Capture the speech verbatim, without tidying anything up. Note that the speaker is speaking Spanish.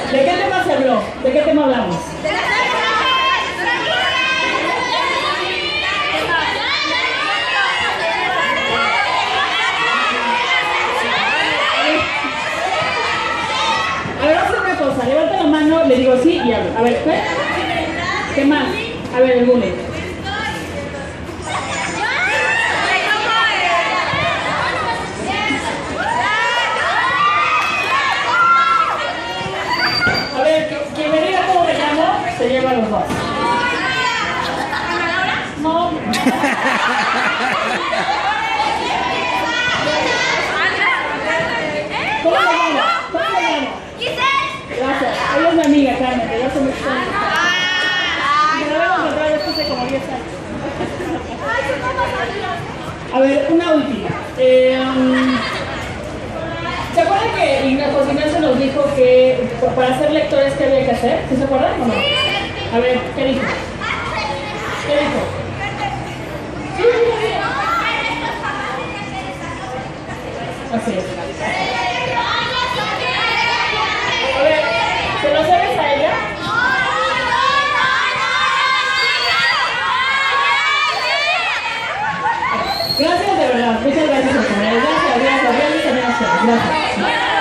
¿De qué tema se habló? ¿De qué tema hablamos? A ver, vamos a hacer una cosa. Levanta la mano, le digo sí y hablo. A ver, ¿qué? ¿Qué más? A ver, el bullying. A ver, quien me diga cómo me llamo, se lleva los dos. No. ¿Cómo me llamo? ¿Cómo me llamo? Gracias. Ella es mi amiga, Carmen, que ya hace mucho tiempo. Me la voy a encontrar después de como diez años. A ver, una última. Eh, um, ¿Se acuerdan que Ignacio Ignacio nos dijo que para ser lectores qué había que hacer? ¿Sí se acuerdan o no? A ver, ¿qué dijo? ¿Qué dijo? Sí, sí, sí. Así es. A ver, ¿se lo sabes a ella? Gracias de verdad, muchas gracias por comer. Gracias, gracias, gracias, gracias. Gracias.